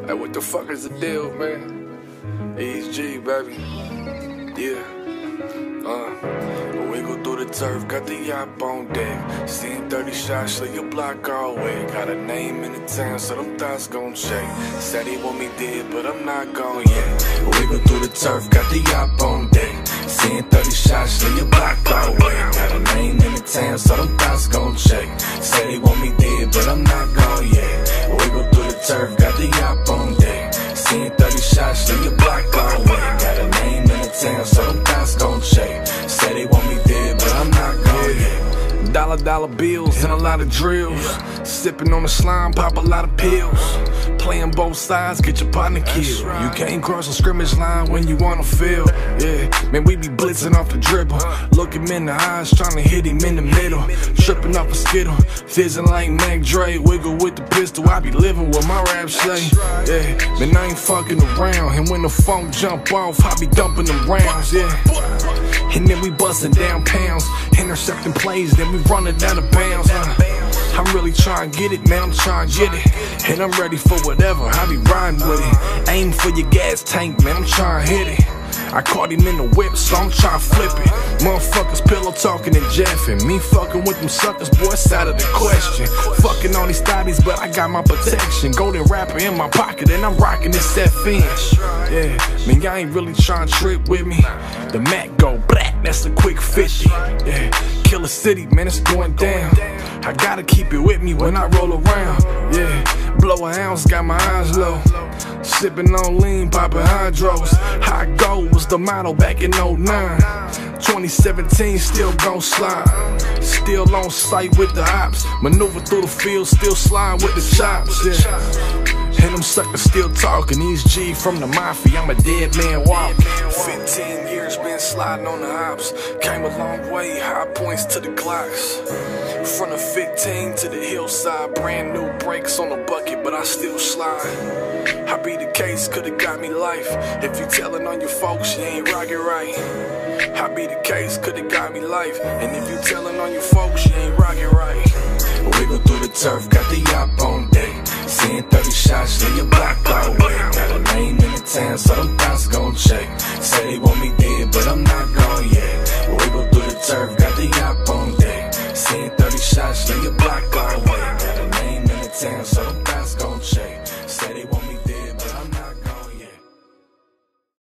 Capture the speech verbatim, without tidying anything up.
Hey, what the fuck is the deal, man? E G, baby. Yeah. Uh, we go through the turf, got the yacht on deck. Seeing thirty shots, leave your block all wet. Got a name in the town, so them thoughts gon' shake. Said he want me dead, but I'm not gone yet. We go through the turf, got the yacht on deck. Seeing thirty shots, leave your block all wet. Got a name in the town, so them thoughts gon' shake. Said he want me dead, but I'm not gone yet. We go through the turf, got the yacht on deck. Seeing thirty shots, leave your block all wet. Got a name in the town, so them thoughts gon' shake. Say they want me dead, but I'm not gone yet. Dollar, dollar bills and a lot of drills. Sipping on the slime, pop a lot of pills. Playing both sides, get your partner killed. You can't cross the scrimmage line when you wanna feel. Yeah, man, we be blitzing off the dribble. Look him in the eyes, trying to hit him in the middle. Tripping off a skittle, fizzing like Mac Dre. Wiggle with the pistol, I be living what my rap say. Yeah, man, I ain't fucking around. And when the phone jump off, I be dumping them rounds. Yeah. And then we bustin' down pounds, intercepting plays, then we running down the bounds. Uh, I'm really trying to get it, man, I'm trying to get it. And I'm ready for whatever, I be riding with it. Aim for your gas tank, man, I'm trying to hit it. I caught him in the whip, so I'm trying to flip it. Motherfuckers pillow talking and jeffing. Me fucking with them suckers, boy, it's out of the question. Fucking all these thotties, but I got my protection. Golden rapper in my pocket, and I'm rocking this F N. Yeah, man, y'all ain't really trying to trip with me. The Mac go black, that's a quick fifty. Yeah, Killer City, man, it's going down. I gotta keep it with me when I roll around. Yeah, blow a ounce, got my eyes low. Sipping on lean, popping hydros. How I go was the motto back in oh nine. twenty seventeen, still gon' slide. Still on sight with the ops. Maneuver through the field, still slide with the chops. Yeah. And them suckers still talking. These G from the mafia, I'm a dead man walking. fifteen years been sliding on the ops. Came a long way, high points to the Glocks. From the fifteen to the hillside. Brand new brakes on the bucket, but I still slide. I be the case, could've got me life. If you tellin' on your folks, you ain't rockin' right. I be the case, could've got me life. And if you tellin' on your folks, you ain't rockin' right. Wiggle through the turf, got the yacht on deck. Seeing thirty shots, leave your block all wet. Got a name in the town, so them thoughts gon' check. Say they want me dead,